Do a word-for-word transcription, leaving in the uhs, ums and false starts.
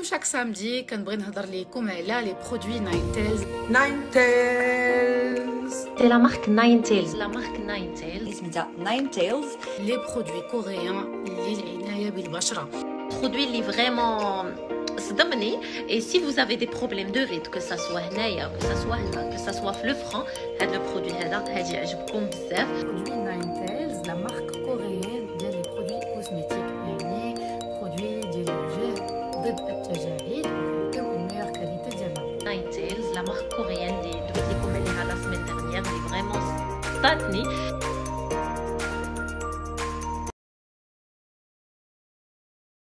chaque samedi كنبغي نهضر لكم على لي برودوي ناينتيلز. ناينتيلز C'est la marque Ninetales. La marque Ninetales. اسمها ناينتيلز. لي برودوي كوريان للعناية بالبشرة. Produit اللي vraiment صدمني. Et si vous avez des problèmes de rides, que ça soit هنايا, que ça soit هنا, que ça soit في le front, هاد le produit هذا هادي يعجبكم بزاف. برودوي ناينتيلز لا مارك كوريان ديال لي برودوي كوزميتيك، يعني برودوي ديال الوجه ضد التجاعيد وكيعطيو الميور كاليتي ديالها. Ninetales, la marque coréenne اللي دويت لكم عليها la semaine dernière, اللي vraiment صداتني.